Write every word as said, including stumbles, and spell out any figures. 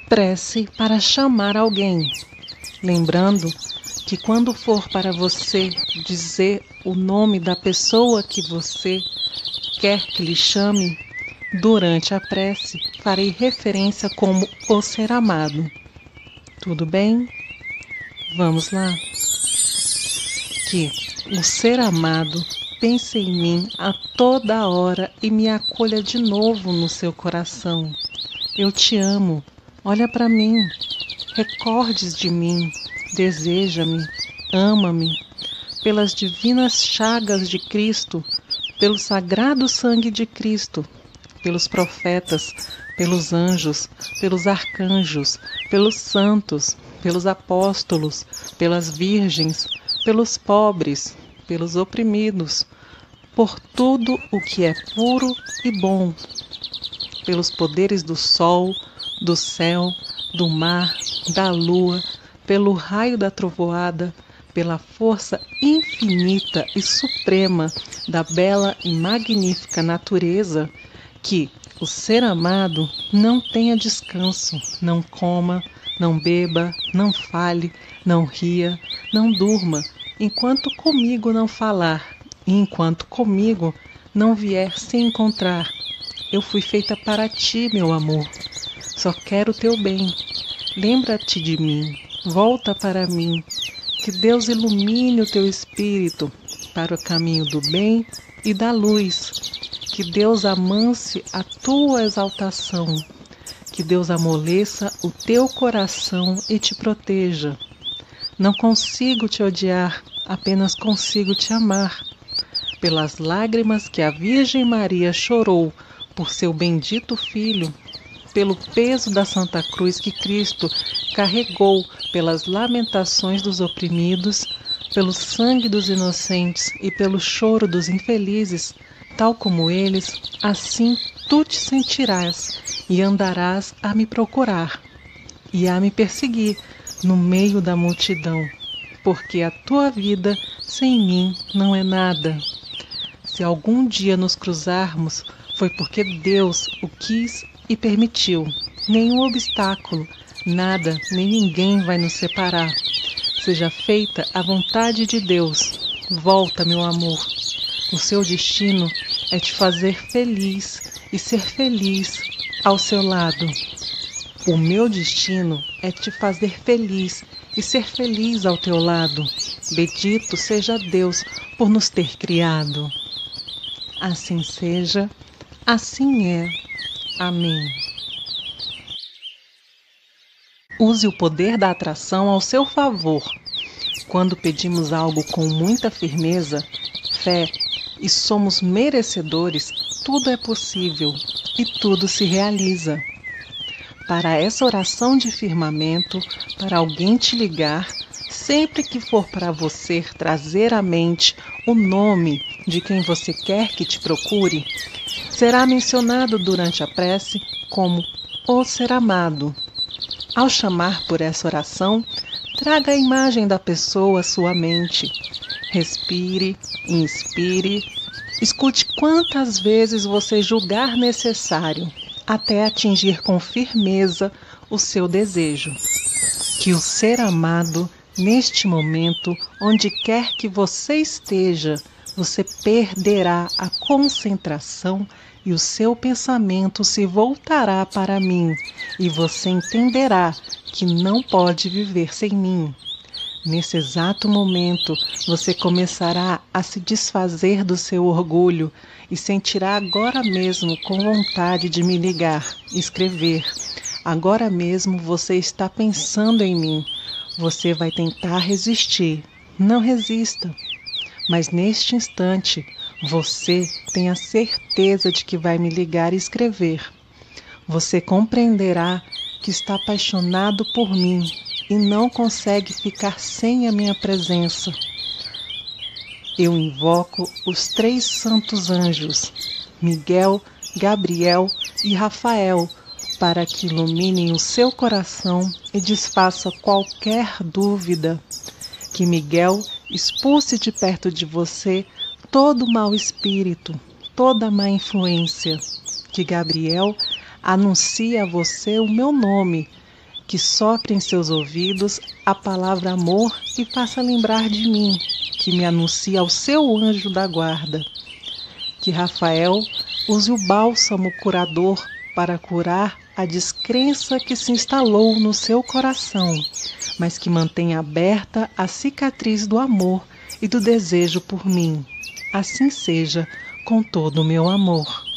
Prece para chamar alguém, lembrando que quando for para você dizer o nome da pessoa que você quer que lhe chame, durante a prece farei referência como o ser amado. Tudo bem? Vamos lá? Que o ser amado pense em mim a toda hora e me acolha de novo no seu coração. Eu te amo. Olha para mim, recordes de mim, deseja-me, ama-me, pelas divinas chagas de Cristo, pelo sagrado sangue de Cristo, pelos profetas, pelos anjos, pelos arcanjos, pelos santos, pelos apóstolos, pelas virgens, pelos pobres, pelos oprimidos, por tudo o que é puro e bom, pelos poderes do sol, do céu, do mar, da lua, pelo raio da trovoada, pela força infinita e suprema da bela e magnífica natureza, que o ser amado não tenha descanso, não coma, não beba, não fale, não ria, não durma, enquanto comigo não falar, e enquanto comigo não vier se encontrar. Eu fui feita para ti, meu amor. Só quero o teu bem. Lembra-te de mim. Volta para mim. Que Deus ilumine o teu espírito para o caminho do bem e da luz. Que Deus amance a tua exaltação. Que Deus amoleça o teu coração e te proteja. Não consigo te odiar, apenas consigo te amar. Pelas lágrimas que a Virgem Maria chorou por seu bendito Filho, pelo peso da Santa Cruz que Cristo carregou, pelas lamentações dos oprimidos, pelo sangue dos inocentes e pelo choro dos infelizes, tal como eles, assim tu te sentirás e andarás a me procurar e a me perseguir no meio da multidão, porque a tua vida sem mim não é nada. Se algum dia nos cruzarmos, foi porque Deus o quis e permitiu. Nenhum obstáculo, nada, nem ninguém vai nos separar. Seja feita a vontade de Deus. Volta, meu amor. O seu destino é te fazer feliz e ser feliz ao seu lado. O meu destino é te fazer feliz e ser feliz ao teu lado. Bendito seja Deus por nos ter criado. Assim seja, assim é. Amém. Use o poder da atração ao seu favor. Quando pedimos algo com muita firmeza, fé e somos merecedores, tudo é possível e tudo se realiza. Para essa oração de firmamento, para alguém te ligar, sempre que for para você trazer à mente o nome de quem você quer que te procure, será mencionado durante a prece como o ser amado. Ao chamar por essa oração, traga a imagem da pessoa à sua mente. Respire, inspire, escute quantas vezes você julgar necessário, até atingir com firmeza o seu desejo. Que o ser amado, neste momento, onde quer que você esteja, você perderá a concentração e o seu pensamento se voltará para mim, e você entenderá que não pode viver sem mim. Nesse exato momento, você começará a se desfazer do seu orgulho e sentirá agora mesmo com vontade de me ligar, escrever. Agora mesmo você está pensando em mim. Você vai tentar resistir. Não resista. Mas neste instante, você tem a certeza de que vai me ligar e escrever. Você compreenderá que está apaixonado por mim e não consegue ficar sem a minha presença. Eu invoco os três santos anjos, Miguel, Gabriel e Rafael, para que iluminem o seu coração e desfaça qualquer dúvida. Que Miguel expulse de perto de você todo mau espírito, toda má influência. Que Gabriel anuncie a você o meu nome que sopre em seus ouvidos a palavra amor e faça lembrar de mim, que me anuncia ao seu anjo da guarda. Que Rafael use o bálsamo curador para curar a descrença que se instalou no seu coração, mas que mantenha aberta a cicatriz do amor e do desejo por mim. Assim seja, com todo o meu amor.